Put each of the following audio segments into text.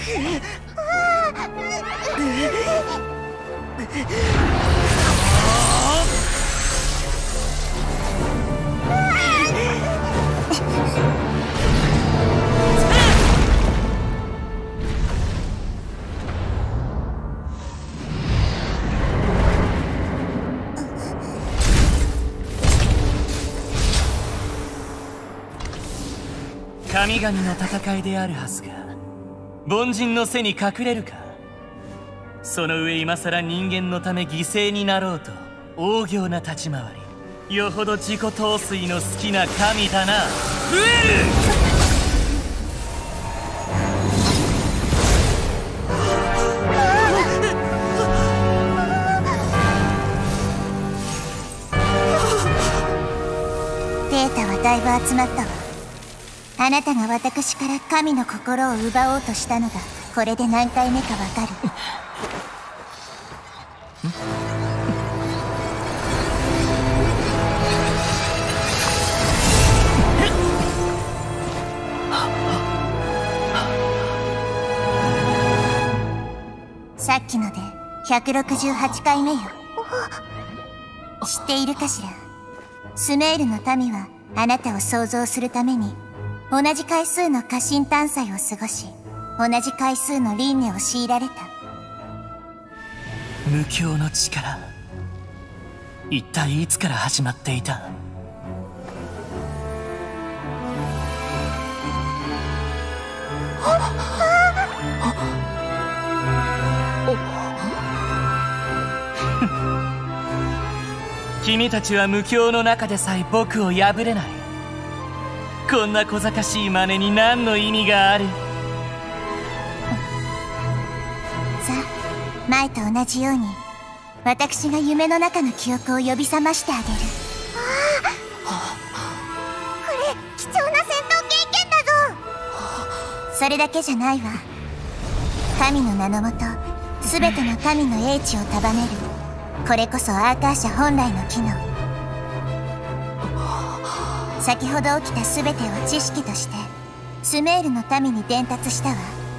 神々の戦いであるはずが凡人の背に隠れるか。その上今さら人間のため犠牲になろうと大行な立ち回り、よほど自己陶酔の好きな神だな。増える。 データはだいぶ集まったわ。あなたが私から神の心を奪おうとしたのがこれで何回目かわかる。さっきので168回目よ。知っているかしら。スメールの民はあなたを創造するために同じ回数の過信探査を過ごし、同じ回数の輪廻を強いられた。 無境の力、一体いつから始まっていた？君たちは無境の中でさえ僕を破れない。こんな小賢しい真似に何の意味がある？ さあ、前と同じように私が夢の中の記憶を呼び覚ましてあげる。これ貴重な戦闘経験だぞ。それだけじゃないわ。神の名のもと全ての神の英知を束ねる、これこそアーカー社本来の機能。先ほど起きた全てを知識としてスメールの民に伝達したわ。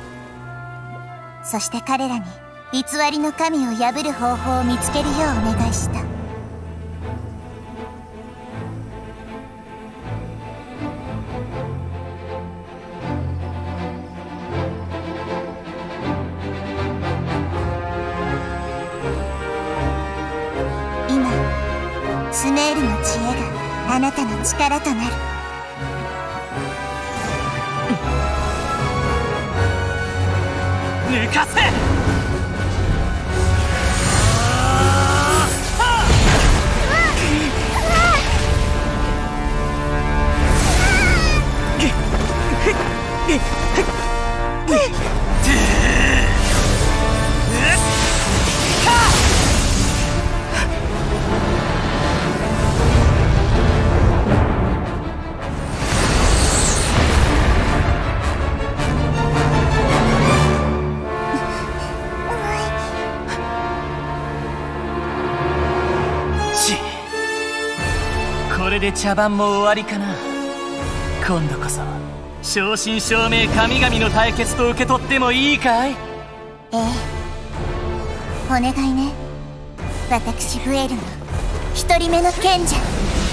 そして彼らに偽りの神を破る方法を見つけるようお願いした。今スメールの知恵があなたの力となる。 抜かせ！これで茶番も終わりかな。今度こそ正真正銘神々の対決と受け取ってもいいかい？ ええ、お願いね。私ブエルの一人目の賢者。